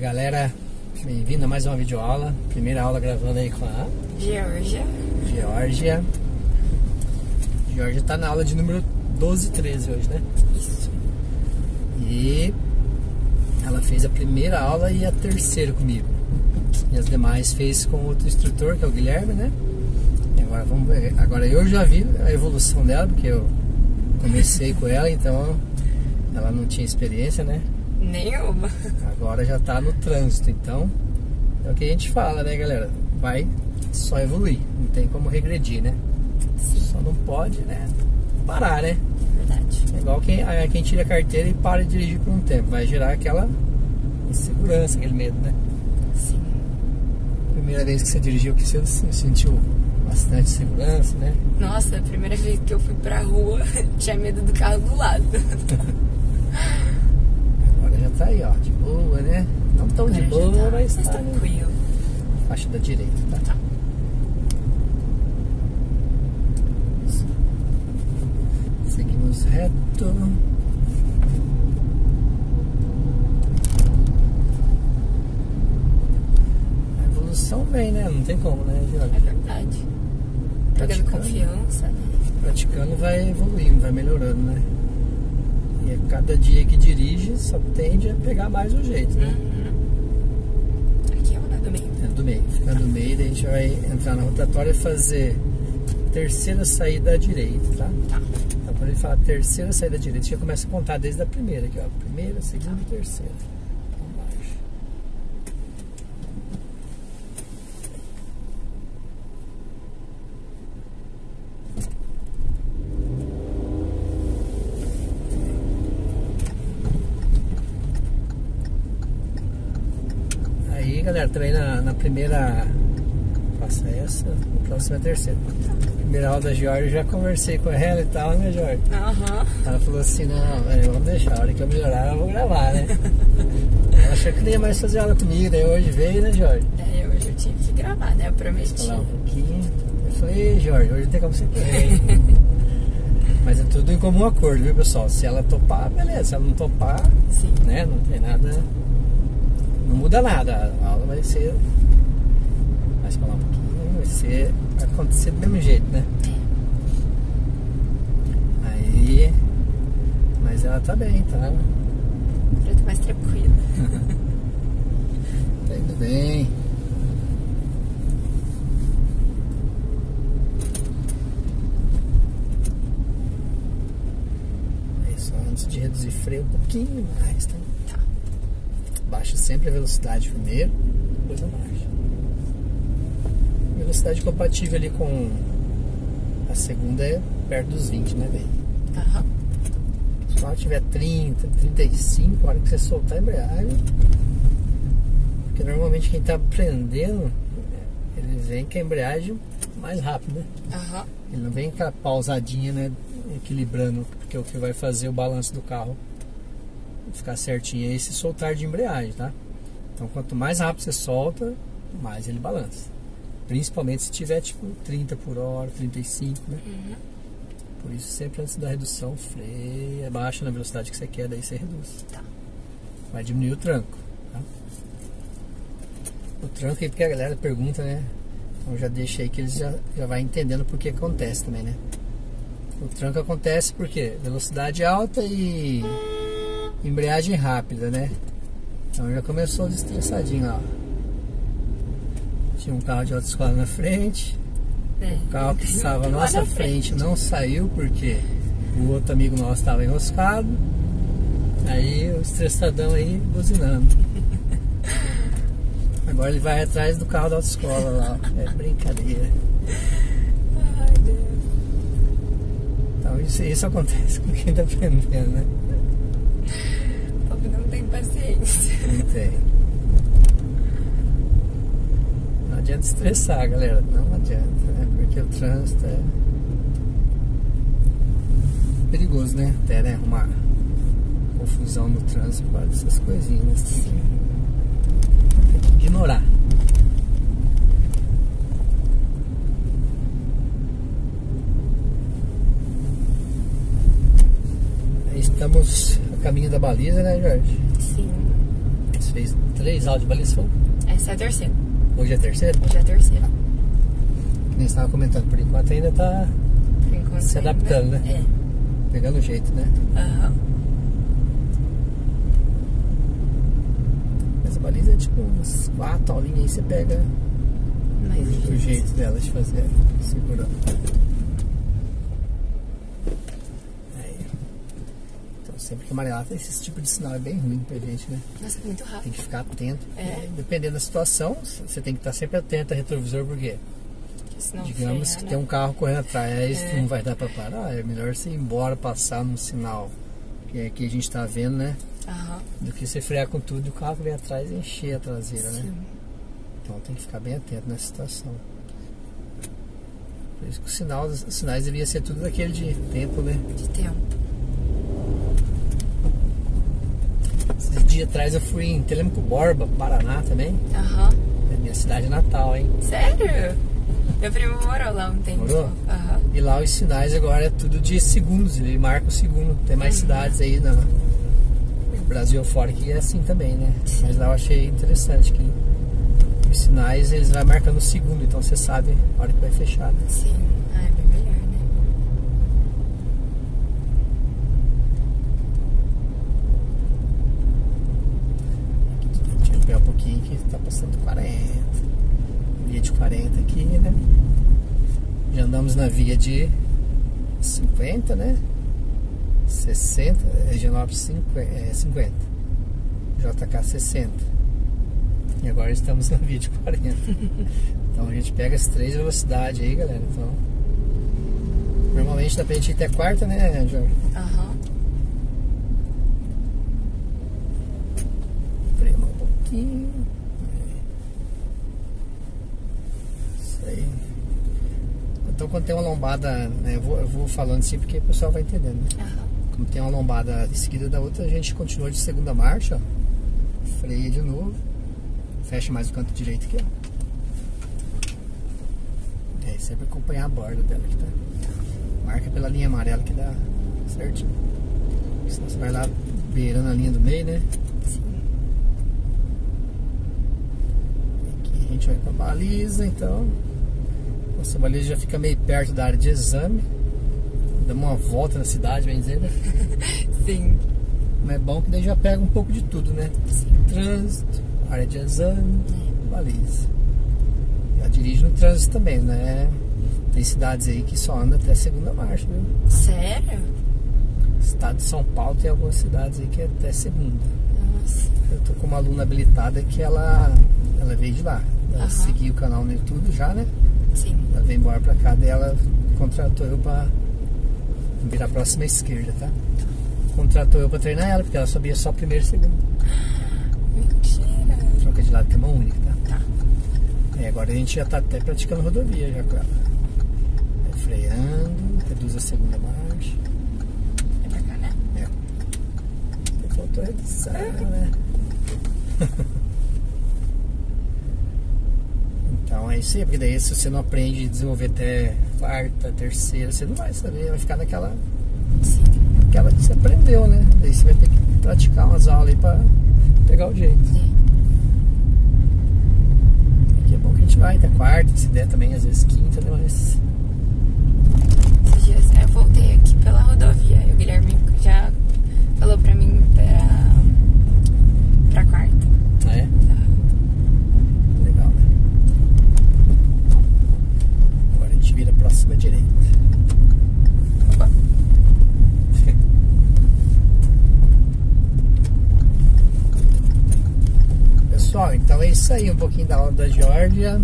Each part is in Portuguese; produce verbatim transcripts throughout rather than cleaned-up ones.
Galera, bem-vindo a mais uma videoaula. Primeira aula gravando aí com a Georgia. Georgia. Georgia tá na aula de número doze, treze hoje, né? Isso. E ela fez a primeira aula e a terceira comigo. E as demais fez com outro instrutor, que é o Guilherme, né? E agora vamos ver. Agora eu já vi a evolução dela, porque eu comecei com ela, então ela não tinha experiência, né? Nenhuma. Agora já tá no trânsito, então é o que a gente fala, né, galera? Vai só evoluir, não tem como regredir, né? Sim. Só não pode, né, parar, né? Verdade. É igual quem, quem tira a carteira e para de dirigir por um tempo, vai gerar aquela insegurança, aquele medo, né? Sim. Primeira vez que você dirigiu, que você sentiu bastante segurança, né? Nossa, a primeira vez que eu fui pra rua, tinha medo do carro do lado. Agora já tá aí, ó, de boa, né? Não tão de Agora já boa, tá mas mais tá, né? tranquilo. Faixa da direita, tá? Tá. Seguimos reto. A evolução vem, né? Não tem como, né, É Jorge? verdade. Pegando confiança, né? Praticando vai evoluindo, vai melhorando, né? E a cada dia que dirige só tende a pegar mais o jeito, né? Uhum. Aqui é o do meio. É do meio. Fica do meio, daí a gente vai entrar na rotatória e fazer terceira saída à direita, tá? Tá. Então quando ele fala terceira saída à direita, a gente já começa a contar desde a primeira aqui, ó. Primeira, segunda e terceira. Então, marcha. Aí, galera, também na, na primeira... Passa essa, a próxima é a terceira. Primeira aula da Georgia, já conversei com ela e tal, né, Georgia? Aham. Ela falou assim, não, velho, vamos deixar, a hora que eu melhorar eu vou gravar, né? Ela achou que não ia mais fazer aula comigo, daí hoje veio, né, Jorge? É, hoje eu tive que gravar, né? Eu prometi. Falar um pouquinho. Eu falei, Jorge, hoje tem como você querer. Mas é tudo em comum acordo, viu, pessoal? Se ela topar, beleza. Se ela não topar, Sim. né, não tem nada, não muda nada. A aula vai ser, vai se falar um pouquinho, vai ser, vai acontecer do mesmo jeito, né? Aí, mas ela tá bem, tá? Pra ter mais tranquilo. Tá indo bem. Aí só antes de reduzir freio um pouquinho mais, tá? Tá. Baixa sempre a velocidade primeiro, depois a marcha. Velocidade compatível ali com a segunda é perto dos vinte, né, bem? Aham. Se ela tiver trinta, trinta e cinco, a hora que você soltar a embreagem, porque normalmente quem tá aprendendo, ele vem com a embreagem mais rápido, né? Aham. Ele não vem com a pausadinha, né? Equilibrando, porque é o que vai fazer o balanço do carro ficar certinho é esse soltar de embreagem, tá? Então quanto mais rápido você solta, mais ele balança. Principalmente se tiver tipo trinta por hora, trinta e cinco, né? Uhum. Por isso sempre antes da redução, freia, baixa na velocidade que você quer, daí você reduz. Tá. Vai diminuir o tranco, tá? O tranco aí porque a galera pergunta, né? Então já deixa aí que eles já, já vai entendendo por que acontece também, né? O tranco acontece porque velocidade alta e embreagem rápida, né? Então já começou estressadinho lá, ó. Tinha um carro de autoescola na frente. É. O carro que estava à nossa frente não saiu porque o outro amigo nosso estava enroscado. Aí o estressadão aí buzinando. Agora ele vai atrás do carro da autoescola lá. É brincadeira. Ai, Deus. Então isso, isso acontece com quem está aprendendo, né? O povo não tem paciência. Não tem. Não adianta estressar, galera. Não adianta, né? Porque o trânsito é perigoso, né? Até, né? Arrumar confusão no trânsito por causa dessas coisinhas, né? Você tem que, tem que ignorar. Aí estamos a caminho da baliza, né, Jorge? Sim. Fez três aulas de baliza, falou? Essa é a terceira. Hoje é a terceira? Hoje é a terceira. Nem você estava comentando, por enquanto ainda tá Por enquanto se ainda- adaptando, né? É. Pegando o jeito, né? Aham. Mas a baliza é tipo umas quatro aulinhas aí, você pega Mas o, o enfim. jeito dela de fazer, segurando. Aí. Então sempre que amarelar, esse tipo de sinal é bem ruim pra gente, né? Nossa, muito Tem rápido. que ficar atento. É. E, dependendo da situação, você tem que estar sempre atento ao retrovisor, porque Senão digamos ferra, que né? tem um carro correndo atrás, É. não vai dar pra parar. É melhor você ir embora, passar num sinal que é que a gente tá vendo, né? Aham. Do que você frear com tudo e o carro vem atrás e encher a traseira, né? Sim. Então tem que ficar bem atento nessa situação. Por isso que o sinal, os sinais deviam ser tudo daquele de tempo, né? De tempo. Esses dias atrás eu fui em Telemaco Borba, Paraná também. Aham. É minha cidade natal, hein? Sério? Meu primo morou lá um tempo. Morou? Aham. E lá os sinais agora é tudo de segundos, ele marca o segundo. Tem mais Uhum. cidades aí na, no Brasil afora que é assim também, né? Mas lá eu achei interessante que os sinais eles vão marcando o segundo, então você sabe a hora que vai fechar, né? Sim. Ah, é bem melhor, né? Deixa eu pegar um pouquinho que tá passando quarenta. Via de quarenta aqui, né? Já andamos na via de cinquenta, né? sessenta, Regional cinquenta, J K sessenta. E agora estamos na via de quarenta. Então a gente pega as três velocidades aí, galera. Então, normalmente dá pra gente ir até a quarta, né, Jorge? Aham. Freia um pouquinho. Isso aí. Então quando tem uma lombada, né, eu, vou, eu vou falando assim porque o pessoal vai entendendo, né? Aham. Como tem uma lombada em seguida da outra, a gente continua de segunda marcha, ó. Freia de novo. Fecha mais o canto direito aqui, ó. E aí sempre acompanhar a borda dela que tá. Marca pela linha amarela que dá certinho. Senão você vai lá beirando a linha do meio, né? Sim. Aqui a gente vai pra baliza, então. Nossa, a baliza já fica meio perto da área de exame. Damos uma volta na cidade, bem dizer, né? Sim. Mas é bom que daí já pega um pouco de tudo, né? Sim. Trânsito, área de exame, baliza. Já dirige no trânsito também, né? Tem cidades aí que só anda até segunda marcha, viu? Sério? Estado de São Paulo tem algumas cidades aí que é até segunda. Nossa. Eu tô com uma aluna habilitada que ela, ela veio de lá. Ela Aham. seguiu o canal no YouTube já, né? Sim. Ela veio embora pra cá, daí ela contratou eu pra virar a próxima esquerda, tá? Contratou eu pra treinar ela, porque ela sabia só primeiro e segundo. Mentira. Troca de lado que é mão única, tá? Tá. E agora a gente já tá até praticando rodovia já com ela. Vai freando, reduz a segunda marcha. É pra cá, né? É. Faltou reduzir, né? Então é isso aí, porque daí se você não aprende a desenvolver até quarta, terceira, você não vai saber, vai ficar naquela, Sim. naquela que você aprendeu, né? Daí você vai ter que praticar umas aulas aí pra pegar o jeito. Aqui é bom que a gente vai até quarta, se der também, às vezes quinta, né? Mas Esses dias eu voltei aqui pela rodovia e o Guilherme já falou pra mim pra, pra quarta. ah, é? Legal, né? Agora a gente vira a próxima direita. Opa. Pessoal, então é isso aí, um pouquinho da aula da Geórgia.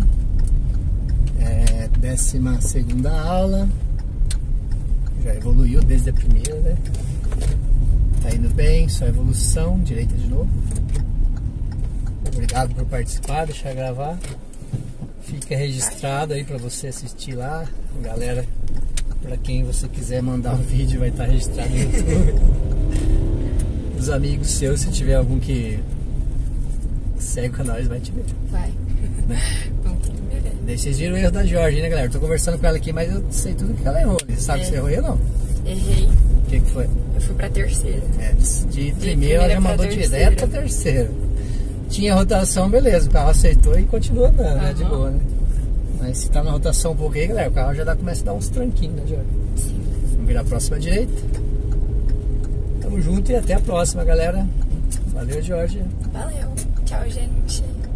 É, décima segunda aula. Já evoluiu desde a primeira, né? Tá indo bem, só evolução, direita de novo. Obrigado por participar, deixar gravar. Fica registrado aí pra você assistir lá. Galera, pra quem você quiser mandar um vídeo, vai estar registrado no YouTube. Os amigos seus, se tiver algum que segue o canal, eles vão te ver. Vai. Né? Vamos ter que ver. Daí vocês viram o erro da Jorge, né, galera? Eu tô conversando com ela aqui, mas eu sei tudo que ela errou. Você sabe É. que você errou ou não? Errei. O que, que foi? Eu fui pra terceira. É, de, de primeira ela já primeira pra mandou terceira. direto pra terceira. tinha rotação, beleza, o carro aceitou e continua andando, né? De Aham. boa, né? Mas se tá na rotação um pouco aí, galera, o carro já dá, começa a dar uns tranquinhos, né, Jorge? Sim. Vamos virar a próxima direita. Tamo junto e até a próxima, galera. Valeu, Jorge. Valeu. Tchau, gente.